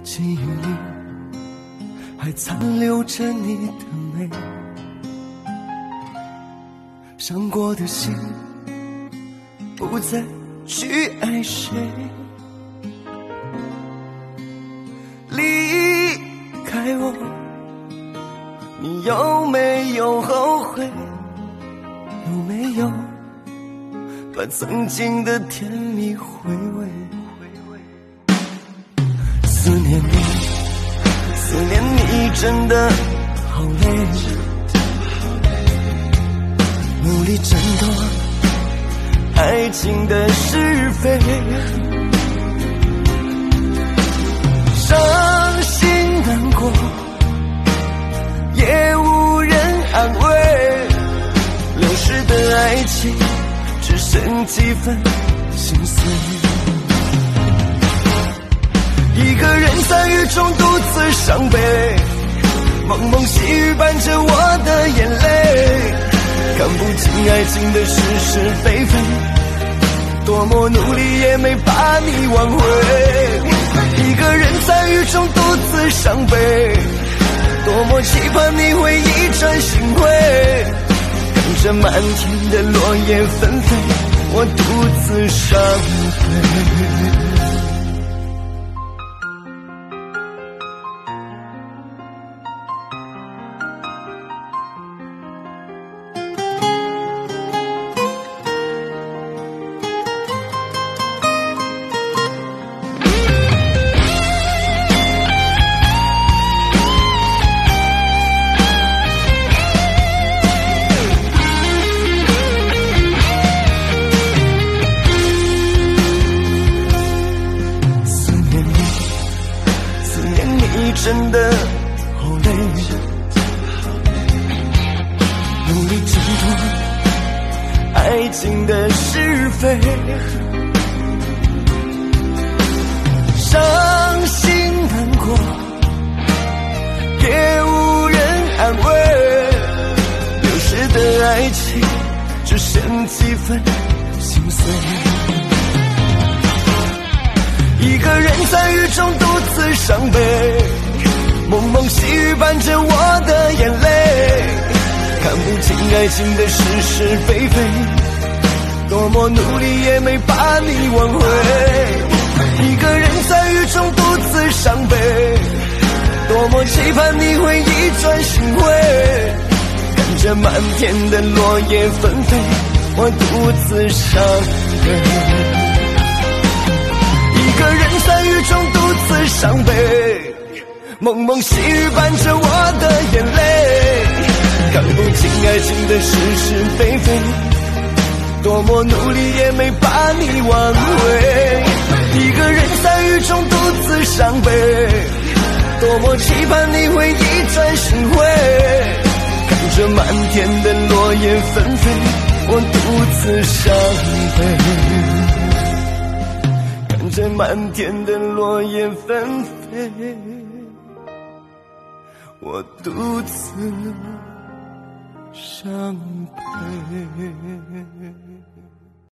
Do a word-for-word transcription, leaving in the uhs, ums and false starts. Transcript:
记忆里还残留着你的美，伤过的心不再去爱谁。离开我，你有没有后悔？有没有把曾经的甜蜜回味？思念你，思念你真的好累，努力挣脱爱情的是非，伤心难过也无人安慰，流逝的爱情只剩几分心碎。一个人在雨中独自伤悲，蒙蒙细雨伴着我的眼泪，看不清爱情的是是非非，多么努力也没把你挽回。一个人在雨中独自伤悲，多么期盼你会一转心回，看着满天的落叶纷飞，我独自伤悲。真的好累，努力挣脱爱情的是非，伤心难过也无人安慰，流逝的爱情只剩几分心碎。一个人在雨中独自伤悲，蒙蒙细雨伴着我的眼泪，看不清爱情的是是非非，多么努力也没把你挽回。一个人在雨中独自伤悲，多么期盼你会一转心回，看着满天的落叶纷飞，我独自伤悲。一个人在雨中独自伤悲，蒙蒙细雨伴着我的眼泪，看不清爱情的是是非非，多么努力也没把你挽回。一个人在雨中独自伤悲，多么期盼你会一转心回，看着满天的落叶纷飞，我独自伤悲。看着满天的落叶纷飞，我独自伤悲。